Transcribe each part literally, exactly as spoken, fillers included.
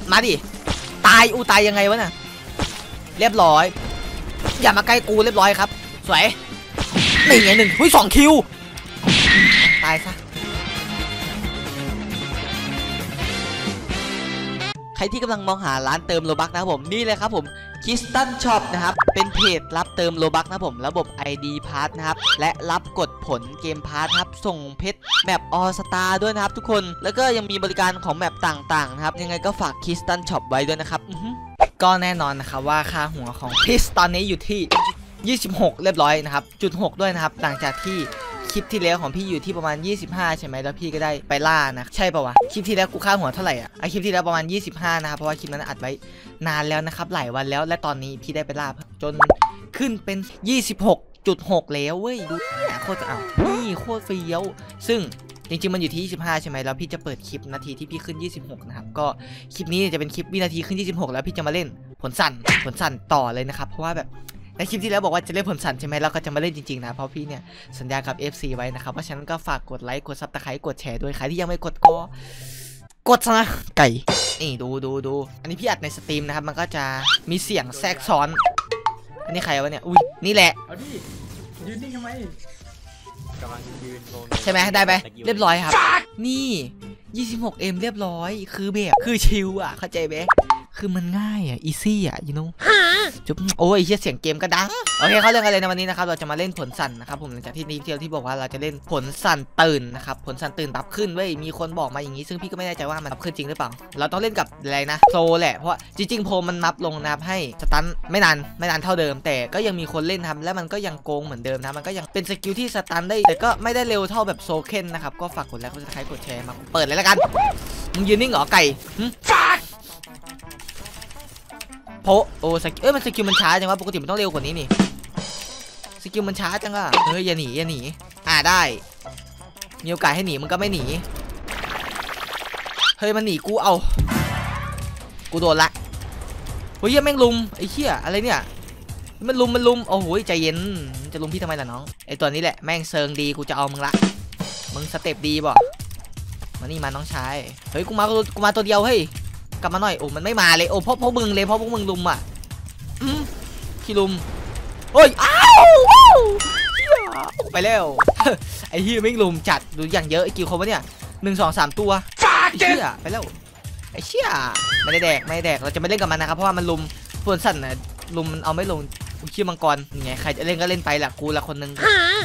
มาดิตายอูตายยังไงวะน่ะเรียบร้อยอย่ามาใกล้กูเรียบร้อยครับสวยนี่ไงหนึ่งหุ้ยสองคิวตายซะใครที่กำลังมองหาร้านเติมโลบัคนะครับผมนี่เลยครับผมคิสตันช็อปนะครับเป็นเพจรับเติมโลบัคนะครับผมระบบ ไอ ดี Pass นะครับและรับกดผลเกมพาร์ทครับส่งเพชรแมปออสตาด้วยนะครับทุกคนแล้วก็ยังมีบริการของแมปต่างๆนะครับยังไงก็ฝากคิสตันช็อปไว้ด้วยนะครับก็แน่นอนนะครับว่าค่าหัวของพิสตอนนี้อยู่ที่ยี่สิบหกเรียบร้อยนะครับจุดหกด้วยนะครับหลังจากที่คลิปที่แล้วของพี่อยู่ที่ประมาณยี่สิบห้าใช่ไหมแล้วพี่ก็ได้ไปล่านะใช่ป่าวะคลิปที่แล้วกูค่าหัวเท่าไหร่อ่ะไอคลิปที่แล้วประมาณยี่สิบห้านะครับเพราะว่าคลิปนั้นอัดไว้นานแล้วนะครับหลายวันแล้วและตอนนี้พี่ได้ไปล่าจนขึ้นเป็น ยี่สิบหกจุดหก แล้วเว้ยดูโคตรเอานี่โคตรเฟี้ยวซึ่งจริงๆมันอยู่ที่ยี่สิบห้าใช่ไหมแล้วพี่จะเปิดคลิปนาทีที่พี่ขึ้นยี่สิบหกนะครับก็คลิปนี้จะเป็นคลิปวินาทีขึ้นยี่สิบหกแล้วพี่จะมาเล่นผลสั่นผลสั่นต่อเลยนะครับเพราะว่าแบบในคลิปที่แล้วบอกว่าจะเล่นผลสั่นใช่ไหมเราก็จะมาเล่นจริงๆนะเพราะพี่เนี่ยสัญญากับ เอฟ ซี ไว้นะครับเพราะฉะนั้นก็ฝากกดไลค์กดซับสไครต์กดแชร์ด้วยใครที่ยังไม่กดก็กดซะนะไก่นี่ดูดูดูอันนี้พี่อัดในสตรีมนะครับมันก็จะมีเสียงแทรกซ้อนอันนี้ใครวะเนี่ยอุ้ยนี่แหละเอาดิยืนนิ่งทำไมกำลังยืนใช่ไหมได้ไหมเรียบร้อยครับนี่ ยี่สิบหกเอ็ม เรียบร้อยคือแบบคือชิลอ่ะเข้าใจไหมคือมันง่ายอ่ะอีซี่อ่ะยูโน่จุ๊บโอ้ยเฮียเสียงเกมก็ดังโอเคเขาเรื่องอะไรในวันนี้นะครับเราจะมาเล่นผลสั่นนะครับผมหลังจากที่นี้เที่ยวที่บอกว่าเราจะเล่นผลสั่นตื่นนะครับผลสั่นตื่นบัฟขึ้นเว้ยมีคนบอกมาอย่างนี้ซึ่งพี่ก็ไม่แน่ใจว่ามันบัฟขึ้นจริงหรือเปล่าเราต้องเล่นกับอะไรนะโซแหละเพราะจริงๆโพมันนับลงนะครับให้สตันไม่นานไม่นานเท่าเดิมแต่ก็ยังมีคนเล่นทำและมันก็ยังโกงเหมือนเดิมนะมันก็ยังเป็นสกิลที่สตันได้แต่ก็ไม่ได้เร็วเท่าแบบโซเคนนะครับก็ฝากกดไลค์กดซับสไครต์กดแชร์มาเปิดเลยละกันมึงยืนนิ่งเหรอไก่โพโอ้สกิลเอ้ยมันสกิลมันช้าจังวะปกติมันต้องเร็วกว่านี้นี่สกิลมันช้าจังอะเฮ้ยอย่าหนีอย่าหนีอ่าได้มีโอกาสให้หนีมันก็ไม่หนีเฮ้ยมันหนีกูเอากูโดนละเฮ้ยยังแม่งลุมไอ้เหี้ยอะไรเนี่ยมันลุมมันลุมโอ้โหใจเย็นจะลุมพี่ทำไมล่ะน้องไอ้ตัวนี้แหละแม่งเซิงดีกูจะเอามึงละมึงสเต็ปดีบ่มานี่มาน้องชายเฮ้ยกูมากูมาตัวเดียวเฮ้ยกลับมาหน่อยโอ้มันไม่มาเลยโอ้เพราะเพราะมึงเลยเพราะพวกมึงลุมอ่ะอืมขี้ลุมโอ้ยอ้าวไปแล้วไอ้เหี้ยไม่ลุมจัดดูอย่างเยอะไอ้กี่คนวะเนี่ยหนึ่งสองสามตัวไอ้เหี้ยไปแล้วไอ้เชี่ยไม่ได้แดกไม่ได้แดกเราจะไม่เล่นกับมันนะครับเพราะว่ามันลุมผลสั่นนะลุมมันเอาไม่ลงเชี่ยมังกรยังไงใครจะเล่นก็เล่นไปแหละกูละคนนึง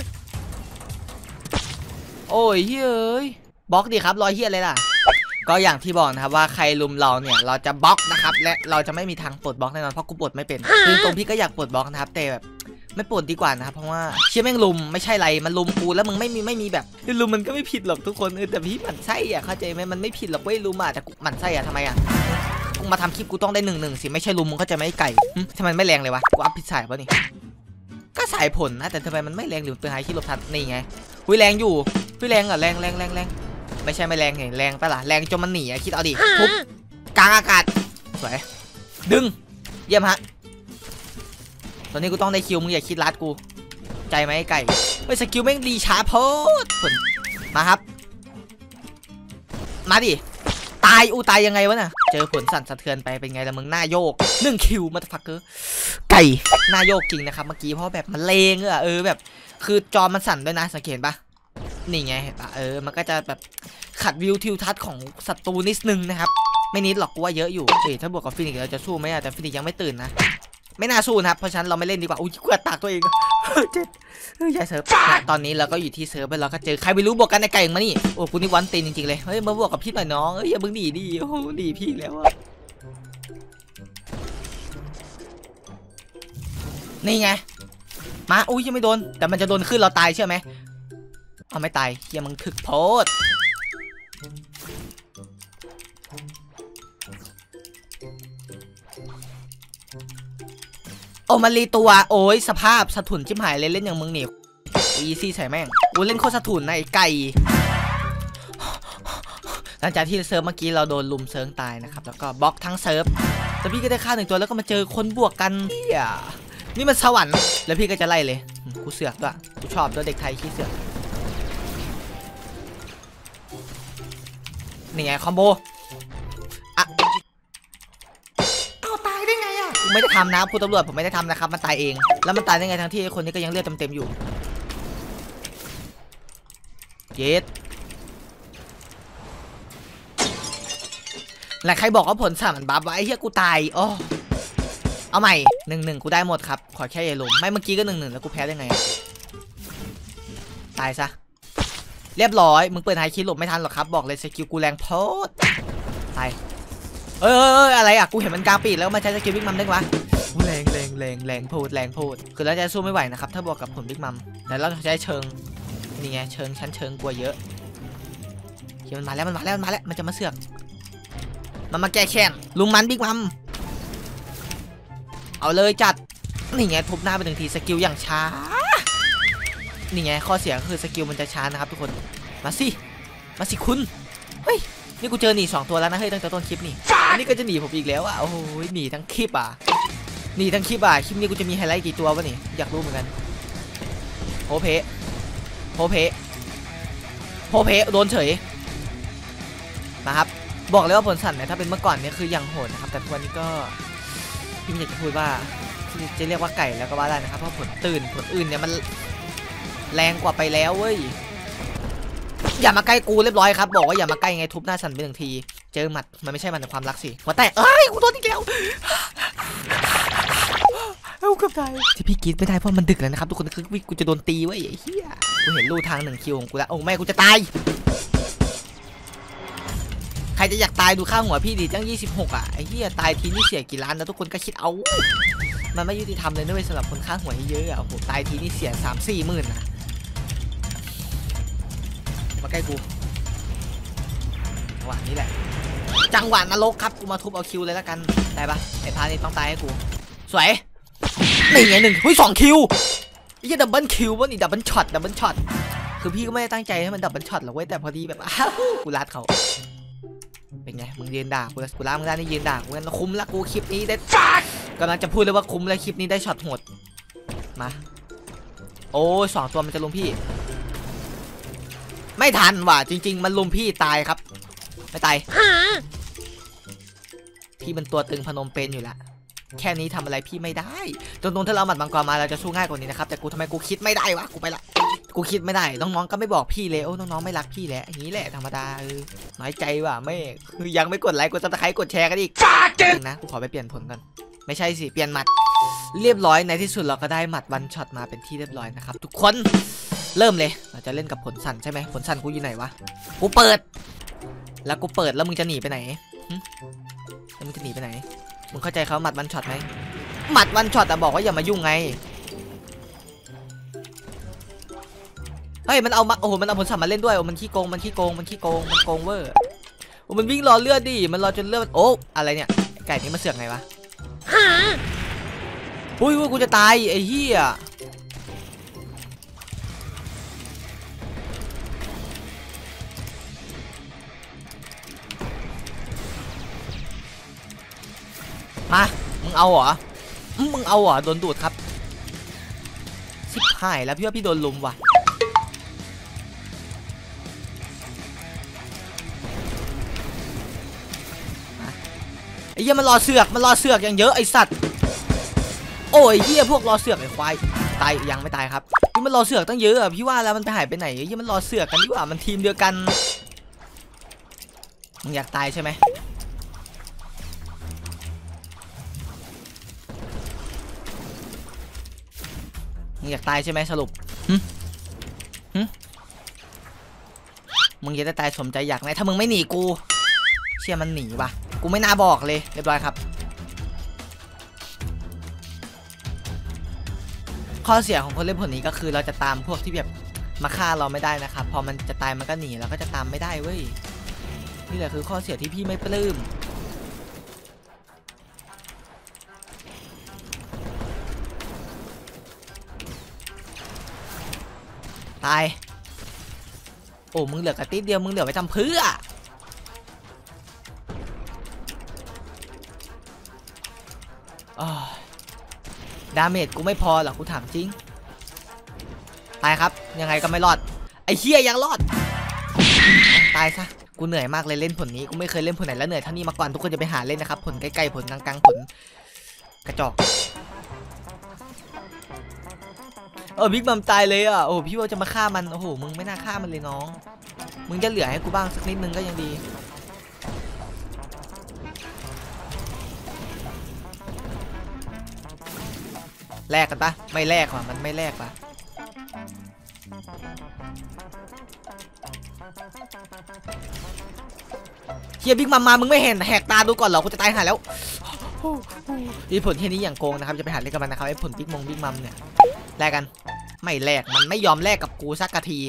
โอ้ยเฮ้ยบล็อกดิครับรอยเหี้ยอะไรล่ะก็อย่างที่บอกนะครับว่าใครลุมเราเนี่ยเราจะบล็อกนะครับและเราจะไม่มีทางปลดบล็อกแน่นอนเพราะกูปลดไม่เป็นคือตรงพี่ก็อยากปลดบล็อกนะครับแต่แบบไม่ปลดดีกว่านะครับเพราะว่าเชี่ยแม่งลุมไม่ใช่ไรมันลุมกูแล้วมึงไม่มีไม่มีแบบลุมมันก็ไม่ผิดหรอกทุกคนเออแต่พี่หมั่นไส้อ่ะเข้าใจไหมมันไม่ผิดหรอกเว้ยลุมอ่ะแต่กูหมั่นไส้อ่ะทำไมอ่ะกูมาทำคลิปกูต้องได้หนึ่งหนึ่งสิไม่ใช่ลุมมึงก็จะไม่ไก่ทำไมไม่แรงเลยวะกูอัพพิษสายป่ะนี่ก็สายผลนะแต่ทำไมมันไม่แรงหรือเป็นไฮคิดลบทันนี่ไงหุ้ยแรงอยู่หุ้ยแรงอ่ะแรงแรงแรงแรงไม่ใช่ไม่แรงไงแรงปะล่ะแรงจนมันหนีอะคิดเอาดิทุบกลางอากาศสวยดึงเยี่ยมฮะตอนนี้กูต้องได้คิวมึงอย่าคิดลัดกูใจไหมไก่เฮ้ยสกิลแม่งดีช้าโพดผลมาครับมาดิตายอูตายยังไงวะน่ะเจอผลสั่นสะเทือนไปเป็นไงล่ะมึงหน้าโยกหนึ่งคิวมาฟักเกอร์ไก่หน้าโยกจริงนะครับเมื่อกี้เพราะแบบมันเลงอะเออแบบคือจอมันสั่นด้วยนะสังเกตปะนี่ไงเห็นปะเออมันก็จะแบบขัดวิวทิวทัศน์ของศัตรูนิดนึงนะครับไม่นิดหรอกกูว่าเยอะอยู่เอ้ยถ้าบวกกับฟินิกเราจะสู้ไหมอะแต่ฟินิกยังไม่ตื่นนะไม่น่าสู้นะครับเพราะฉะนั้นเราไม่เล่นดีกว่าอุ้ยกูตากตัวเองเจ็บใหญ่เซิร์ฟตอนนี้เราก็อยู่ที่เซิร์ฟไปเราก็เจอใครไม่รู้บวกกันในไก่มานี่โอ้กูนี่วันตีนจริงๆเลยเฮ้ยมาบวกกับพี่หน่อยน้องเฮ้ยอย่ามึงหนีดิโอ้หนีพี่แล้วอะนี่ไงมาอุ้ยยังไม่โดนแต่มันจะโดนขึ้นเราตายใช่ไหมเอาไม่ตายเฮียมึงถึกโพดโอ้มันรีตัวโอ้ยสภาพสะทุนชิบหายเลยเล่นอย่างมึงนี่อีซี่ใส่แม่งโอ้เล่นโคตรสะทุนนะไอ้ไก่หลังจากที่เซิร์ฟเมื่อกี้เราโดนลุมเซิร์ฟตายนะครับแล้วก็บล็อกทั้งเซิร์ฟแต่พี่ก็ได้ฆ่าหนึ่งตัวแล้วก็มาเจอคนบวกกันเนี่ยนี่มันสวรรค์แล้วพี่ก็จะไล่เลยกูเสือกด้วยกูชอบด้วยเด็กไทยขี้เสือกนี่ไงคอมโบอ่ะไม่ได้ทำนะคุณตำรวจผมไม่ได้ทำนะครับมันตายเองแล้วมันตายได้ไงทั้งที่คนนี้ก็ยังเลือดเต็มๆอยู่เย็ดและใครบอกว่าผลสั่นมันบัฟวะไอ้เหี้ยกูตายโอ้เอาใหม่หนึ่งหนึ่งกูได้หมดครับขอแค่อย่าล้มไม่เมื่อกี้ก็หนึ่งหนึ่งแล้วกูแพ้ได้ไงตายซะเรียบร้อยมึงเปิดไฮคิดหลบไม่ทันหรอกครับบอกเลยสกิลกูแรงโพดตายเอ้ยอะไรอ่ะกูเห็นมันกลางปีกแล้วมาใช้สกิลบิ๊กมัมได้วะแรงแรงแรงแรงโพดแรงโพดคือแล้วจะสู้ไม่ไหวนะครับถ้าบวกกับผลบิ๊กมัมแต่เราจะใช้เชิงนี่ไงเชิงชั้นเชิงกลัวเยอะเฮ้ยมันมาแล้วมันมาแล้วมันมาแล้วมันจะมาเสือกมันมาแก้แค้นลุมมันบิ๊กมัมเอาเลยจัดนี่ไงทุบหน้าไปหนึ่งทีสกิลอย่างช้านี่ไงข้อเสียก็คือสกิลมันจะช้านะครับทุกคนมาสิมาสิคุณเฮ้ยนี่กูเจอหนีสองตัวแล้วนะเฮ้ยตั้งแต่ต้นคลิปนี่อันนี้ก็จะหนีผมอีกแล้วอ่ะโอ้โหหนีทั้งคลิปอ่ะหนีทั้งคลิปอ่ะคลิปนี้กูจะมีไฮไลท์กี่ตัววะนี่อยากรู้เหมือนกันโฮเพโฮเพโฮเพโดนเฉยนะครับบอกเลยว่าผลสั่นเนี่ยถ้าเป็นเมื่อก่อนเนี่ยคือยังโหดนะครับแต่วันนี้ก็พี่ไม่อยากจะพูดว่าจะเรียกว่าไก่แล้วก็ว่าได้นะครับเพราะผลตื่นผลอื่นเนี่ยมันแรงกว่าไปแล้วเว้ยอย่ามาใกล้กูเรียบร้อยครับบอกว่าอย่ามาใกล้ไงทุบหน้าสั่นไปหนึ่งทีเจอหมัดมันไม่ใช่มันแต่ความรักสิหัวแตกเอ้ยกูโดนอีกแล้วเอ้ากับใจที่พี่กินไม่ได้เพราะมันดึกแล้วนะครับทุกคนคือกูจะโดนตีเว้ยไอ้เหี้ยกูเห็นลู่ทางหนึ่งคิวของกูแล้วโอ้แม่กูจะตายใครจะอยากตายดูข้างหัวพี่ดิจังยี่สิบหกอ่ะไอ้เหี้ยตายทีนี่เสียกี่ล้านนะทุกคนก็คิดเอามันไม่ยุติธรรมเลยนะเว้ยสำหรับคนข้างหัวเยอะอ่ะโอ้โหตายทีนี่เสียสามสี่หมื่นนะมาใกล้กูจังหวะนี้แหละจังหวะนรกครับกูมาทุบเอาคิวเลยแล้วกันได้ปะไอ้พานี่ต้องตายให้กูสวยนี่ไงหนึ่งเฮ้ยสองคิวไอ้ดับเบิลคิววะนี่ดับเบิลช็อตดับเบิลช็อตคือพี่ก็ไม่ได้ตั้งใจให้มันดับเบิลช็อตหรอกเว้ยแต่พอดีแบบอ้าวกูรัดเขาเป็นไงมึงยืนด่ากูกูรัดมึงได้นี่ยืนด่ากูงั้นคุ้มละกูคลิปนี้ได้กำลังจะพูดเลยว่าคุ้มเลยคลิปนี้ได้ช็อตโหดมาโอ้สองตัวมันจะลุมพี่ไม่ทันว่ะจริงๆมันลุมพี่ตายครับไม่ตายพี่เป็นตัวตึงพนมเปญอยู่ละแค่นี้ทำอะไรพี่ไม่ได้ตรงๆถ้าเราหมัดมังกรมาเราจะสู้ง่ายกว่านี้นะครับแต่กูทำไมกูคิดไม่ได้วะกูไปละกูคิดไม่ได้น้องๆก็ไม่บอกพี่เลยโอ้น้องๆไม่รักพี่แหละอย่างนี้แหละธรรมดาเออน้อยใจว่ะไม่คือยังไม่กดไลค์กดซับสไครต์กดแชร์กันอีกนะกูขอไปเปลี่ยนผลก่อนไม่ใช่สิเปลี่ยนหมัดเรียบร้อยในที่สุดเราก็ได้หมัดวันช็อตมาเป็นที่เรียบร้อยนะครับทุกคนเริ่มเลยเราจะเล่นกับผลสั่นใช่ไหมผลสั่นกูอยู่ไหนวะกูเปิดแล้วกูเปิดแล้วมึงจะหนีไปไหนแล้วมึงจะหนีไปไหนมึงเข้าใจเขาหมัดวันช็อตไหมหมัดวันช็อตแต่บอกว่าอย่ามายุ่งไงเฮ้ยมันเอามาโอ้โหมันเอาผลสั่นมาเล่นด้วยโอ้มันขี้โกงมันขี้โกงมันขี้โกงมันโกงเวอร์โอ้มันวิ่งรอเลือดดิมันรอจนเลือดโอ้อะไรเนี่ยไก่นี้มาเสือกไงวะอุ้ยกูจะตายไอ้เหี้ยมามึงเอาเหรอมึงเอาเหรอโดนดูดครับชิบหายแล้วพี่ว่าพี่โดนลุมว่ะไอ้เหี้ยมันรอเสือกมันรอเสือกอย่างเยอะไอ้สัตว์โอ้ยเหี้ยพวกรอเสือกไอ้ควายตายยังไม่ตายครับพี่มันรอเสือกตั้งเยอะอะพี่ว่าแล้วมันไปหายไปไหนไอ้เหี้ยมันรอเสือกกันดีกว่ามันทีมเดียวกันมึงอยากตายใช่ไหมมึงอยากตายใช่ไหมสรุปหึหึมึงอยากได้ตายสมใจอยากไหมถ้ามึงไม่หนีกูเชี่ยมันหนีว่ะกูไม่น่าบอกเลยเรียบร้อยครับข้อเสียของคนเล่นผลนี้ก็คือเราจะตามพวกที่แบบมาฆ่าเราไม่ได้นะครับพอมันจะตายมันก็หนีเราก็จะตามไม่ได้เว้ยนี่แหละคือข้อเสียที่พี่ไม่ปลื้มตายโอ้มึงเหลือกระติดเดียวมึงเหลือไว้ทำเพื่อดาเมจกูไม่พอหรอกกูถามจริงตายครับยังไงก็ไม่รอดไอ้เหี้ยยังรอดตายซะกูเหนื่อยมากเลยเล่นผลนี้กูไม่เคยเล่นผลไหนแล้วเหนื่อยเท่านี้มาก่อนทุกคนจะไปหาเล่นนะครับผลใกล้ๆผลกลางๆผลกระจอกเออบิ๊กมัมตายเลยอ่ะโอ้พี่ว่าจะมาฆ่ามันโอ้โหมึงไม่น่าฆ่ามันเลยน้องมึงจะเหลือให้กูบ้างสักนิดนึงก็ยังดีแลกกันปะไม่แลกว่ะมันไม่แลกปะเฮียบิ๊กมัมมามึงไม่เห็นแหกตาดูก่อนเหรอกูจะตายหาแล้วนี่ผลแค่นี้อย่างโกงนะครับจะไปหาเล่นกับมันนะครับไอ้ผลบิ๊กมงบิ๊กมัมเนี่ยแลกกันไม่แลกมันไม่ยอมแลกกับกูสักกะที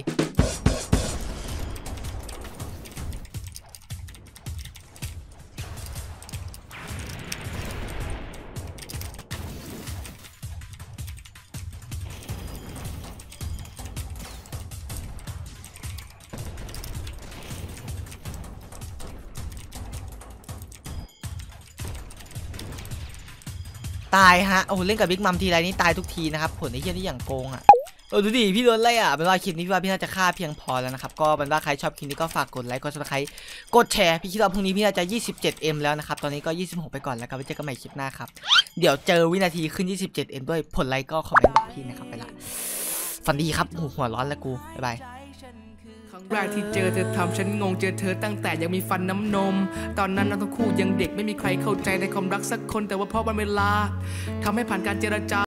ตายฮะโอ้โหเล่นกับบิ๊กมัมทีไรนี่ตายทุกทีนะครับผลไอ้เหี้ยนี่อย่างโกงอ่ะเออดูดิพี่โดนไล่อ่ะเป็นว่าคลิปนี้พี่ว่าพี่น่าจะฆ่าเพียงพอแล้วนะครับก็เป็นว่าใครชอบคลิปนี้ก็ฝากกดไลค์กดซับสไครต์กดแชร์พี่คิดว่าพรุ่งนี้พี่น่าจะ ยี่สิบเจ็ดเอ็ม แล้วนะครับตอนนี้ก็ยี่สิบหกไปก่อนแล้วกันไว้เจอกันใหม่คลิปหน้าครับเดี๋ยวเจอวินาทีขึ้น ยี่สิบเจ็ดเอ็ม ด้วยผลไลค์ก็คอมเมนต์บอกพี่นะครับไปละฝันดีครับหัวร้อนแล้วกูบ๊ายบายครั้งแรกที่เจอเธอทำฉันงงเจอเธอตั้งแต่ยังมีฟันน้ำนมตอนนั้นเราทั้งคู่ยังเด็กไม่มีใครเข้าใจในความรักสักคนแต่ว่าเพราะวันเวลาทำให้ผ่านการเจรจา